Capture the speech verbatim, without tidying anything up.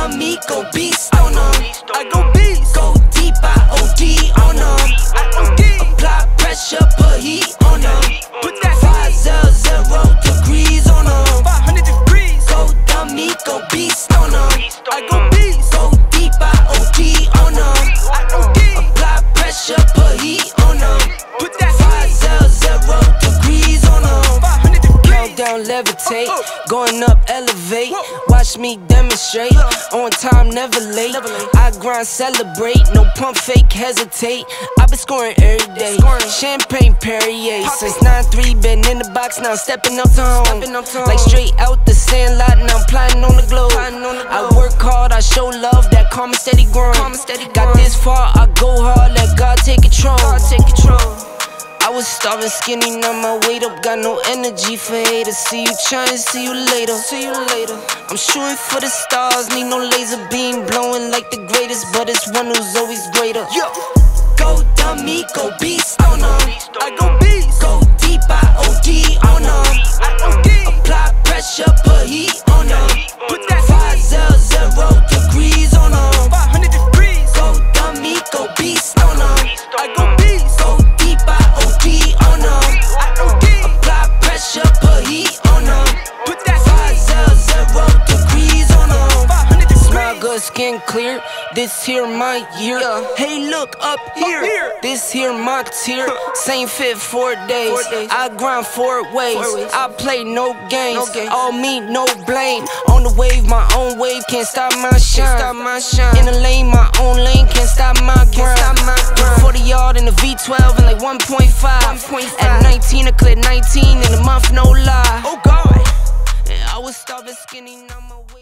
dummy, go beast on them. I go beast, go deep, I O D on them. I O D, apply pressure, put heat on them. Put that five zero zero degrees on them. Five hundred degrees, go dummy, go beast on them. I go beast, go deep, I O D on them. I O D, apply pressure, put heat on them. Put that five zero zero degrees on them. Five hundred degrees, countdown, levitate, going up, elevate. Watch me demonstrate, on time, never late. I grind, celebrate, no pump fake, hesitate. I been scoring every day, champagne Perrier. Since nine three, been in the box, now I'm stepping up to home. Like straight out the sandlot, now I'm plotting on the globe. I work hard, I show love, that calm and steady grind. Got this far, I go hard, let God take control. I was starving skinny, now my weight up, got no energy for haters. See you trying, see you later, see you later. I'm shooting for the stars, need no laser beam, blowing like the greatest, but it's one who's always greater. Yo, go dummy, go beast on them. I go beast, go deep, I O D on them. I O D, apply pressure, put heat on them. Put that five zero zero degrees on them. Five hundred degrees, go dummy, go beast on them. I go beast, go deep, I O D on them. I O D, apply pressure, put heat on them. Put that five zero zero degrees on them. Five hundred degrees, smile good, skin clear. This here my year. Hey, look up here. This here my tier. Same fit four days. I grind four ways. I play no games. All me, no blame. On the wave, my own wave. Can't stop my shine. In the lane, my own lane. Can't stop my grind. forty yard in the V twelve and like one point five. At nineteen, I cleared nineteen in a month, no lie. Oh God. I was starving skinny, now my way.